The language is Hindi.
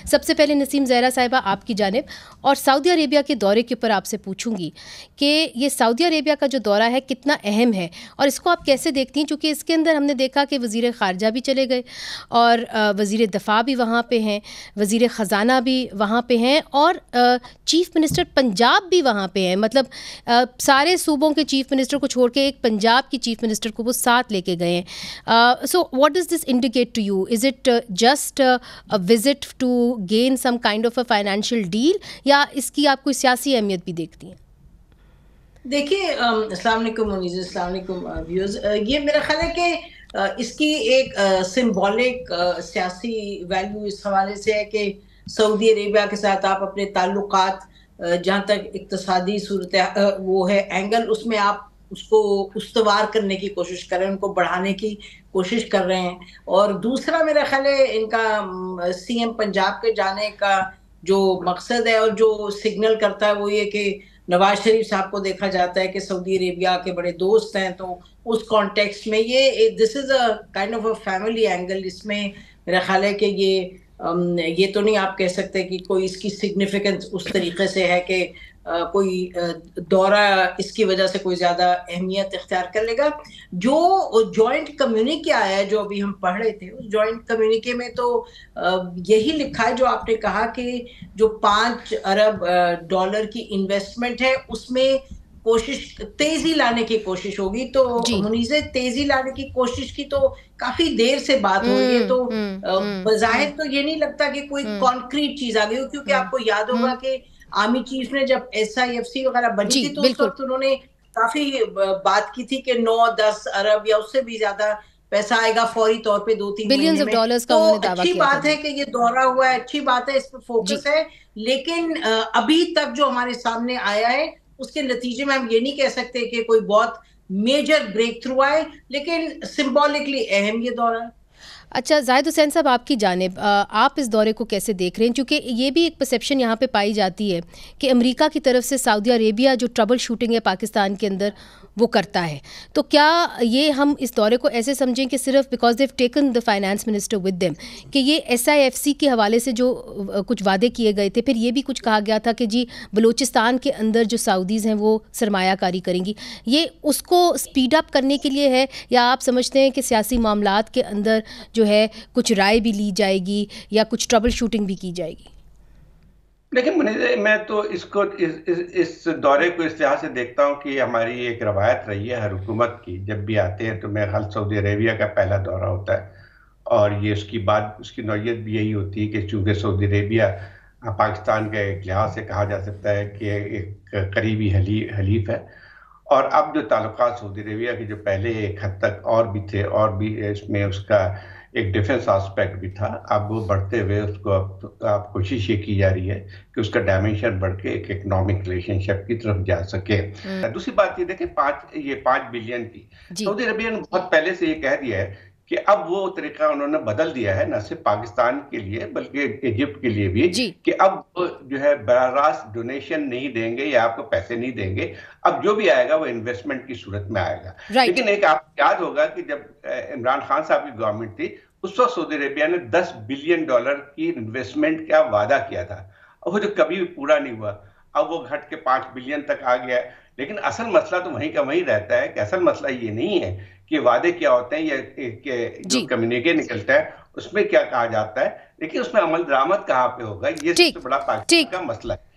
सबसे पहले नसीम ज़हरा साहिबा आपकी जानिब, और सऊदी अरेबिया के दौरे के ऊपर आपसे पूछूंगी कि ये सऊदी अरेबिया का जो दौरा है कितना अहम है और इसको आप कैसे देखती हैं, क्योंकि इसके अंदर हमने देखा कि वज़ीर ख़ारजा भी चले गए और वज़ीर दफ़ा भी वहाँ पे हैं, वज़ीर ख़ज़ाना भी वहाँ पे हैं और चीफ़ मिनिस्टर पंजाब भी वहाँ पे हैं। मतलब सारे सूबों के चीफ़ मिनिस्टर को छोड़ के एक पंजाब की चीफ़ मिनिस्टर को वो साथ लेके गए हैं। So what does this indicate to you? Is it just a visit to gain some kind of a financial deal, या इसकी आप कोई सियासी अहमियत भी देखती हैं? देखिए, अस्सलाम वालेकुम मुनीज़, अस्सलाम वालेकुम व्यूअर्स। ये मेरा ख्याल है कि इसकी एक सिंबॉलिक सियासी वैल्यू इस हवाले से है कि सऊदी अरेबिया के साथ आप अपने ताल्लुकात, जहाँ तक इक्तिसादी सूरत वो है एंगल, उसमें आप उसको उस्तवार करने की कोशिश कर रहे हैं, उनको बढ़ाने की कोशिश कर रहे हैं। और दूसरा मेरा ख्याल है इनका सीएम पंजाब के जाने का जो मकसद है और जो सिग्नल करता है वो ये कि नवाज शरीफ साहब को देखा जाता है कि सऊदी अरेबिया के बड़े दोस्त हैं, तो उस कॉन्टेक्स्ट में ये this is a kind of a family angle. इसमें मेरा ख्याल है कि ये तो नहीं आप कह सकते कि कोई इसकी सिग्निफिकेंस उस तरीके से है कि कोई दौरा इसकी वजह से कोई ज्यादा अहमियत इख्तियार कर लेगा। जो जॉइंट कम्युनिके आया है जो अभी हम पढ़ रहे थे, उस जॉइंट कम्युनिके में तो यही लिखा है जो आपने कहा कि जो 5 अरब डॉलर की इन्वेस्टमेंट है उसमें कोशिश तेजी लाने की कोशिश होगी। तो मुनीज़े, तेजी लाने की कोशिश की तो काफी देर से बात हो रही है, तो बज़ाहिर तो ये नहीं लगता कि कोई कॉन्क्रीट चीज आ गई हो, क्योंकि आपको याद होगा कि आर्मी चीफ ने जब SIFC वगैरह बनी थी तो उस वक्त उन्होंने काफी बात की थी कि 9-10 अरब या उससे भी ज्यादा पैसा आएगा फौरी तौर पे 2-3 महीने में। तो अच्छी बात है कि ये दौरा हुआ है, अच्छी बात है, इस पे फोकस है। लेकिन अभी तक जो हमारे सामने आया है उसके नतीजे में हम ये नहीं कह सकते कि कोई बहुत मेजर ब्रेक थ्रू आए, लेकिन सिंबॉलिकली अहम ये दौरा है। अच्छा, जाहिद हुसैन साहब आपकी जानिब, आप इस दौरे को कैसे देख रहे हैं? क्योंकि ये भी एक परसेप्शन यहाँ पे पाई जाती है कि अमेरिका की तरफ से सऊदी अरेबिया जो ट्रबल शूटिंग है पाकिस्तान के अंदर वो करता है, तो क्या ये हम इस दौरे को ऐसे समझें कि सिर्फ because they've taken the finance minister with them, कि ये SIFC के हवाले से जो कुछ वादे किए गए थे, फिर ये भी कुछ कहा गया था कि जी बलूचिस्तान के अंदर जो सऊदीज़ हैं वो सरमायाकारी करेंगी, ये उसको स्पीड अप करने के लिए है, या आप समझते हैं कि सियासी मामलात के अंदर जो है कुछ राय भी ली जाएगी या कुछ ट्रबल शूटिंग भी की जाएगी? देखिए, मैं तो इसको इस दौरे को इस लिहाज से देखता हूँ कि हमारी एक रवायत रही है हर हुकूमत की, जब भी आते हैं तो मेरे ख्याल सऊदी अरेबिया का पहला दौरा होता है, और ये उसकी बाद उसकी नौयत भी यही होती है कि चूंकि सऊदी अरेबिया पाकिस्तान के एक लिहाज से कहा जा सकता है कि एक करीबी हलीफ है, और अब जो ताल्लुकात सऊदी अरेबिया के जो पहले एक हद तक और भी थे, और भी इसमें उसका एक डिफेंस एस्पेक्ट भी था, अब वो बढ़ते हुए उसको अब कोशिश ये की जा रही है कि उसका डायमेंशन बढ़ के एक इकोनॉमिक रिलेशनशिप की तरफ जा सके। दूसरी बात ये देखें, 5 बिलियन की सऊदी अरेबिया ने बहुत पहले से ये कह दिया है कि अब वो तरीका उन्होंने बदल दिया है, न सिर्फ पाकिस्तान के लिए बल्कि इजिप्ट के लिए भी, कि अब जो है बराह रास्त डोनेशन नहीं देंगे या आपको पैसे नहीं देंगे, अब जो भी आएगा वो इन्वेस्टमेंट की सूरत में आएगा। लेकिन एक आपको याद होगा कि जब इमरान खान साहब की गवर्नमेंट थी उस वक्त सऊदी अरेबिया ने $10 बिलियन की इन्वेस्टमेंट का वादा किया था, और वो जो कभी भी पूरा नहीं हुआ। अब वो घट के 5 बिलियन तक आ गया है। लेकिन असल मसला तो वहीं का वहीं रहता है कि असल मसला ये नहीं है कि वादे क्या होते हैं या जो कम्युनिके निकलता है उसमें क्या कहा जाता है, लेकिन उसमें अमल दरामद कहाँ पे होगा, ये सबसे बड़ा पाकिस्तान का मसला है।